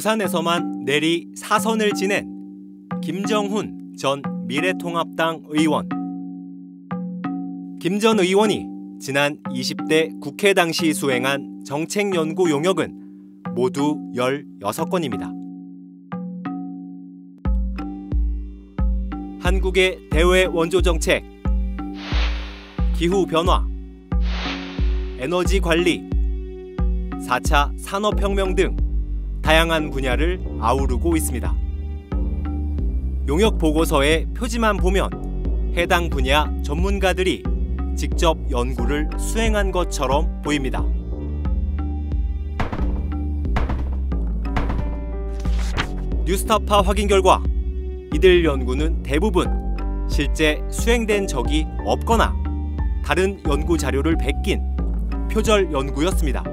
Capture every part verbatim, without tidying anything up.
부산에서만 내리 사선을 지낸 김정훈 전 미래통합당 의원. 김 전 의원이 지난 이십 대 국회 당시 수행한 정책 연구 용역은 모두 열여섯 건입니다. 한국의 대외 원조 정책, 기후 변화, 에너지 관리, 사 차 산업혁명 등 다양한 분야를 아우르고 있습니다. 용역 보고서의 표지만 보면 해당 분야 전문가들이 직접 연구를 수행한 것처럼 보입니다. 뉴스타파 확인 결과 이들 연구는 대부분 실제 수행된 적이 없거나 다른 연구 자료를 베낀 표절 연구였습니다.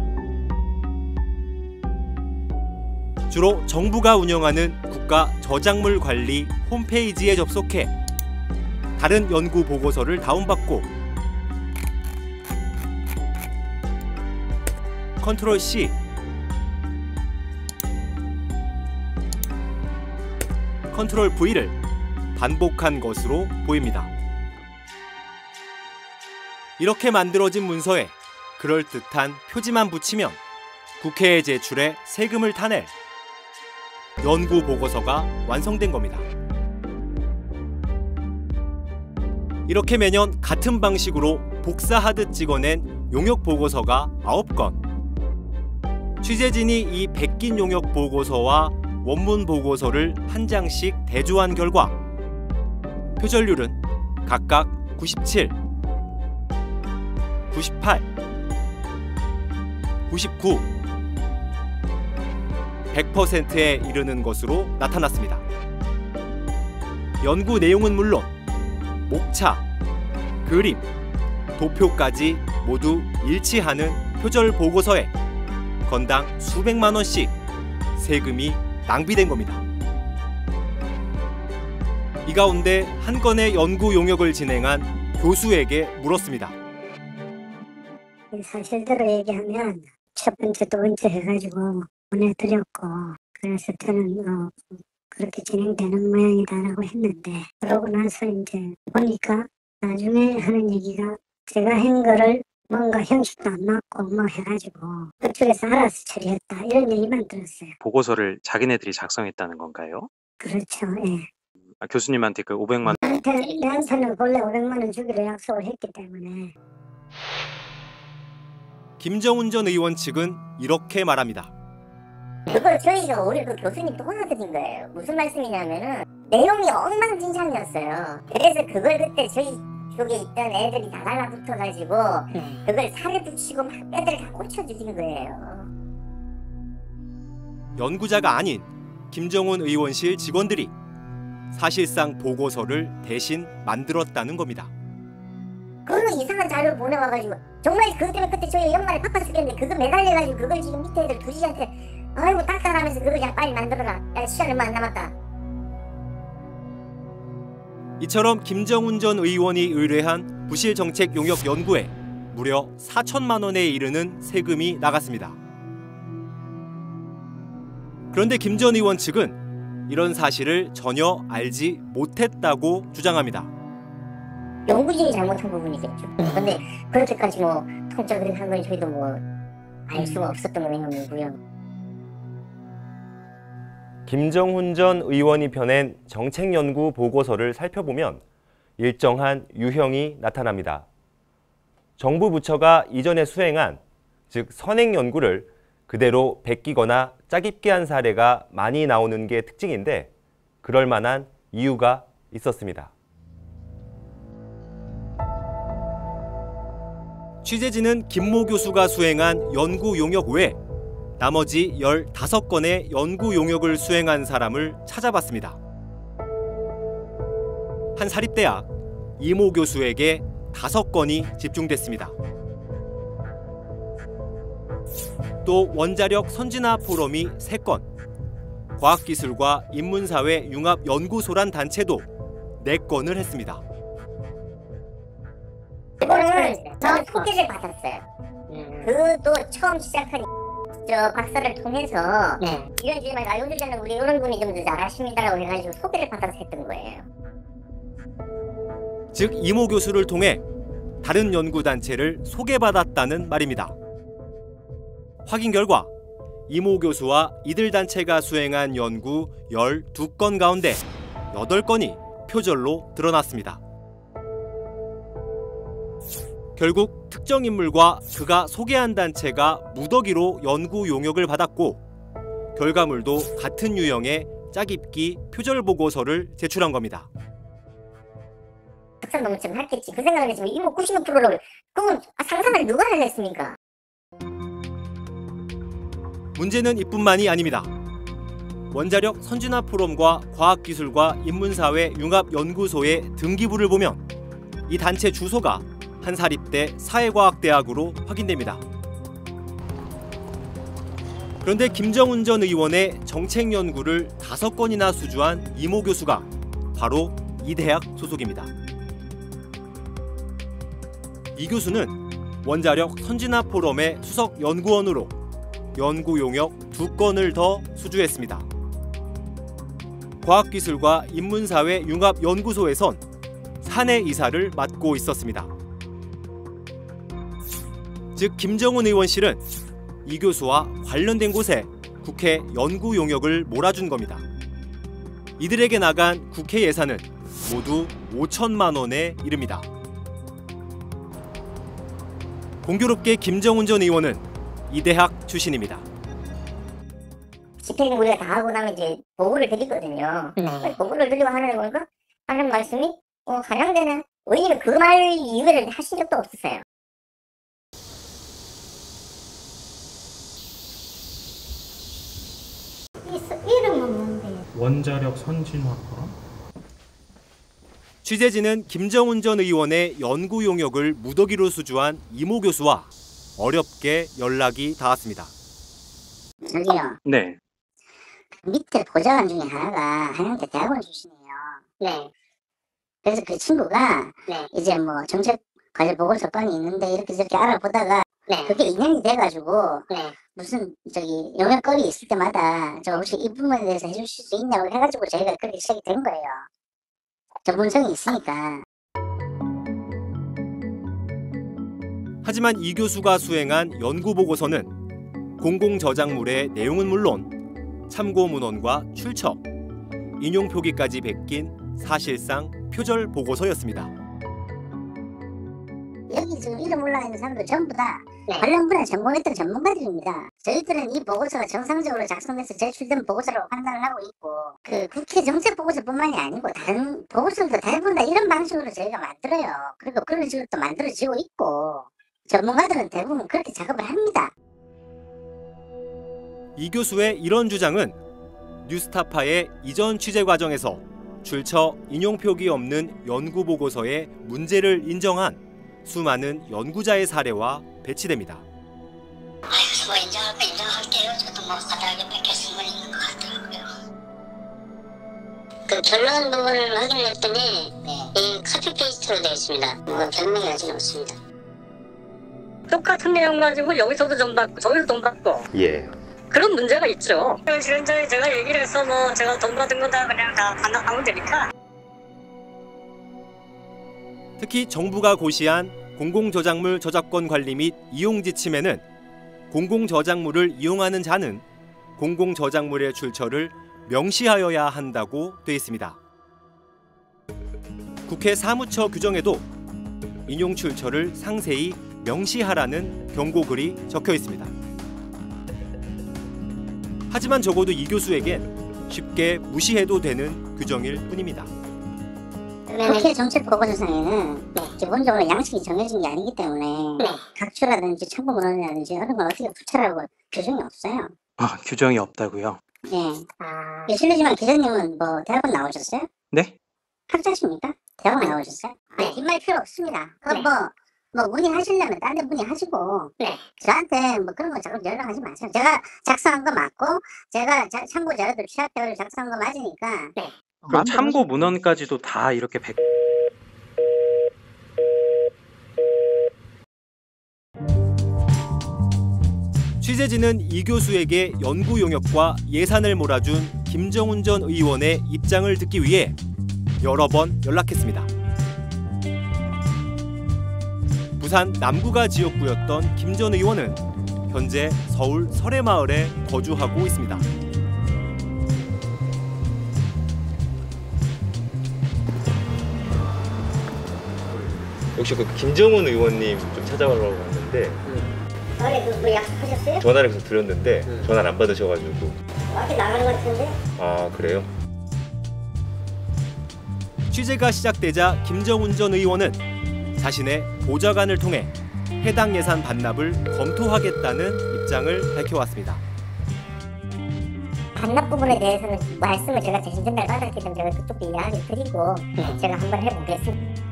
주로 정부가 운영하는 국가저작물관리 홈페이지에 접속해 다른 연구 보고서를 다운받고 컨트롤 씨, 컨트롤 브이를 반복한 것으로 보입니다. 이렇게 만들어진 문서에 그럴듯한 표지만 붙이면 국회에 제출해 세금을 타낼 연구 보고서가 완성된 겁니다. 이렇게 매년 같은 방식으로 복사하듯 찍어낸 용역 보고서가 아홉 건. 취재진이 이 베낀 용역 보고서와 원문 보고서를 한 장씩 대조한 결과 표절률은 각각 구십칠, 구십팔, 구십구, 백 퍼센트에 이르는 것으로 나타났습니다. 연구 내용은 물론 목차, 그림, 도표까지 모두 일치하는 표절 보고서에 건당 수백만 원씩 세금이 낭비된 겁니다. 이 가운데 한 건의 연구 용역을 진행한 교수에게 물었습니다. 사실대로 얘기하면 첫 번째, 두 번째 해가지고 보내드렸고, 그래서 저는 어, 그렇게 진행되는 모양이다라고 했는데, 그러고 나서 이제 보니까 나중에 하는 얘기가 제가 한 거를 뭔가 형식도 안 맞고 뭐 해가지고 그쪽에서 알아서 처리했다, 이런 얘기만 들었어요. 보고서를 자기네들이 작성했다는 건가요? 그렇죠. 예. 아, 교수님한테 그 오백만 원 나한테, 내한테는 원래 오백만 원 주기로 약속을 했기 때문에. 김정훈 전 의원 측은 이렇게 말합니다. 그걸 저희가 우리 그 교수님 도와드린 거예요. 무슨 말씀이냐면은 내용이 엉망진창이었어요. 그래서 그걸 그때 저희 쪽에 있던 애들이 다 달라붙어가지고 그걸 살에 붙이고 막 애들 다 꽂혀주신 거예요. 연구자가 아닌 김정훈 의원실 직원들이 사실상 보고서를 대신 만들었다는 겁니다. 그런 이상한 자료를 보내와가지고 정말 그것 때문에 그때 저희 연말에 바빠 죽겠는데 그거 매달려가지고 그걸 지금 밑에 애들 두지한테 아이고 닥달하면서 그걸 그냥 빨리 만들어라. 야, 시간 얼마 안 남았다. 이처럼 김정훈 전 의원이 의뢰한 부실 정책 용역 연구에 무려 사천만 원에 이르는 세금이 나갔습니다. 그런데 김 전 의원 측은 이런 사실을 전혀 알지 못했다고 주장합니다. 연구진이 잘못한 부분이겠죠. 근데 그렇게까지 뭐 통째로 한 건 저희도 뭐 알 수가 없었던 내용이고요. 김정훈 전 의원이 펴낸 정책연구 보고서를 살펴보면 일정한 유형이 나타납니다. 정부 부처가 이전에 수행한, 즉 선행 연구를 그대로 베끼거나 짜깁기 한 사례가 많이 나오는 게 특징인데 그럴 만한 이유가 있었습니다. 취재진은 김모 교수가 수행한 연구 용역 외에 나머지 열다섯 건의 연구 용역을 수행한 사람을 찾아봤습니다. 한 사립대학 이모 교수에게 다섯 건이 집중됐습니다. 또 원자력 선진화 포럼이 세 건, 과학기술과 인문사회 융합연구소란 단체도 네 건을 했습니다. 이거는 저 소개를 받았어요. 그것도 처음 시작한 저 박사를 통해서 네. 이런 주제 말고 아, 요 주제는 우리 이런 분이 좀 더 잘하십니다라고 해가지고 소개를 받아서 했던 거예요. 즉 이모 교수를 통해 다른 연구단체를 소개받았다는 말입니다. 확인 결과 이모 교수와 이들 단체가 수행한 연구 열두 건 가운데 여덟 건이 표절로 드러났습니다. 결국 특정 인물과 그가 소개한 단체가 무더기로 연구 용역을 받았고 결과물도 같은 유형의 짜깁기 표절 보고서를 제출한 겁니다. 박사 논문쯤 했겠지. 그 생각을 했지만 이모 구십오 퍼센트를 그건 상상을 누가 하겠습니까? 문제는 이뿐만이 아닙니다. 원자력 선진화 포럼과 과학기술과 인문사회 융합연구소의 등기부를 보면 이 단체 주소가 한사립대 사회과학대학으로 확인됩니다. 그런데 김정은 전 의원의 정책 연구를 다섯 건이나 수주한 이모 교수가 바로 이 대학 소속입니다. 이 교수는 원자력 선진화 포럼의 수석 연구원으로 연구 용역 두 건을 더 수주했습니다. 과학기술과 인문사회 융합연구소에선 사내 이사를 맡고 있었습니다. 즉 김정은 의원실은 이 교수와 관련된 곳에 국회 연구 용역을 몰아준 겁니다. 이들에게 나간 국회 예산은 모두 오천만 원에 이릅니다. 공교롭게 김정은 전 의원은 이 대학 출신입니다. 집행 우리가 다 하고 나면 이제 보고를 드리거든요. 네. 보고를 드리고 하는 거 보니까 하는 말씀이 어, 한양대는 왜냐면 그 말 이유를 하신 적도 없었어요. 이름은 뭔데요? 원자력 선진화 포럼? 취재진은 김정은 전 의원의 연구 용역을 무더기로 수주한 이모 교수와 어렵게 연락이 닿았습니다. 저기요. 네. 밑에 보좌관 중에 하나가 한양대 대학원 출신이에요. 네. 그래서 그 친구가 네. 이제 뭐 정책 과제 보고서 건이 있는데 이렇게 저렇게 알아보다가 네. 그게 인연이 돼가지고 네. 무슨 저기 용역거리 있을 때마다 저 혹시 이 부분에 대해서 해주실 수 있냐고 해가지고 저희가 그렇게 시작이 된 거예요. 전문성이 있으니까. 하지만 이 교수가 수행한 연구 보고서는 공공 저작물의 내용은 물론 참고 문헌과 출처, 인용 표기까지 베낀 사실상 표절 보고서였습니다. 여기 지금 이름 올라가 있는 사람들 전부 다 네. 관련 분야에 전공했던 전문가들입니다. 저희들은 이 보고서가 정상적으로 작성돼서 제출된 보고서라고 판단을 하고 있고 그 국회 정책 보고서뿐만이 아니고 다른 보고서도 대부분 다 이런 방식으로 저희가 만들어요. 그리고 그런 식으로 또 만들어지고 있고 전문가들은 대부분 그렇게 작업을 합니다. 이 교수의 이런 주장은 뉴스타파의 이전 취재 과정에서 출처 인용 표기 없는 연구 보고서의 문제를 인정한 수많은 연구자의 사례와 배치됩니다. 아유, 뭐 인정할 거 인정할게요. 저도 뭐 바닥에 뺏겨 숨어 있는 것 같더라고요. 그 결론 부분을 확인했더니 이 카피 페이스트로 되어 있습니다. 뭐 변명이 아직 없습니다. 똑같은 내용 가지고 여기서도 돈 받고 저기서 돈 받고 예. 그런 문제가 있죠. 실은 저희 제가 얘기를 해서 뭐 제가 돈 받은 거 다 그냥 다 반납하면 되니까. 특히 정부가 고시한 공공저작물 저작권 관리 및 이용 지침에는 공공저작물을 이용하는 자는 공공저작물의 출처를 명시하여야 한다고 돼 있습니다. 국회 사무처 규정에도 인용 출처를 상세히 명시하라는 경고글이 적혀 있습니다. 하지만 적어도 이 교수에겐 쉽게 무시해도 되는 규정일 뿐입니다. 국회 정책 보고서상에는 기본적으로 양식이 정해진 게 아니기 때문에 각주라든지 참고 문헌이라든지 이런 걸 어떻게 붙여라고 규정이 없어요. 아, 규정이 없다고요? 예. 아, 예, 실례지만 기자님은 뭐 대학원 나오셨어요? 네? 학자십니까? 대학원 나오셨어요? 네. 아니, 뒷말 필요 없습니다. 그럼 네. 뭐, 뭐 문의하시려면 딴 데 문의하시고 네. 저한테 뭐 그런 거 자꾸 연락하지 마세요. 제가 작성한 거 맞고 제가 자, 참고 자료들 취합해가지고 작성한 거 맞으니까 네. 그럼 참고 문헌까지도 다 이렇게 백... 취재진은 이 교수에게 연구 용역과 예산을 몰아준 김정훈 전 의원의 입장을 듣기 위해 여러 번 연락했습니다. 부산 남구가 지역구였던 김 전 의원은 현재 서울 설해마을에 거주하고 있습니다. 혹시 그 김정훈 의원님 좀 찾아보려고 하는데 전에 그, 그 약속하셨어요? 전화를 계속 드렸는데 전화를 안 받으셔가지고. 밖에 나가는 것 같은데? 아, 그래요? 취재가 시작되자 김정훈 전 의원은 자신의 보좌관을 통해 해당 예산 반납을 검토하겠다는 입장을 밝혀왔습니다. 반납 부분에 대해서는 말씀을 제가 대신 전달받았기 때문에 제가 그쪽도 이야기 드리고 제가 한번 해보겠습니다.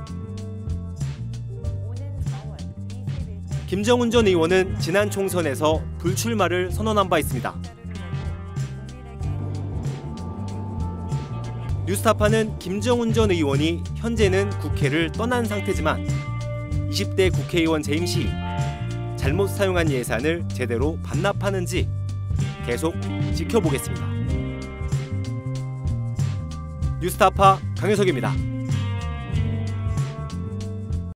김정훈 전 의원은 지난 총선에서 불출마를 선언한 바 있습니다. 뉴스타파는 김정훈 전 의원이 현재는 국회를 떠난 상태지만 이십 대 국회의원 재임 시 잘못 사용한 예산을 제대로 반납하는지 계속 지켜보겠습니다. 뉴스타파 강효석입니다.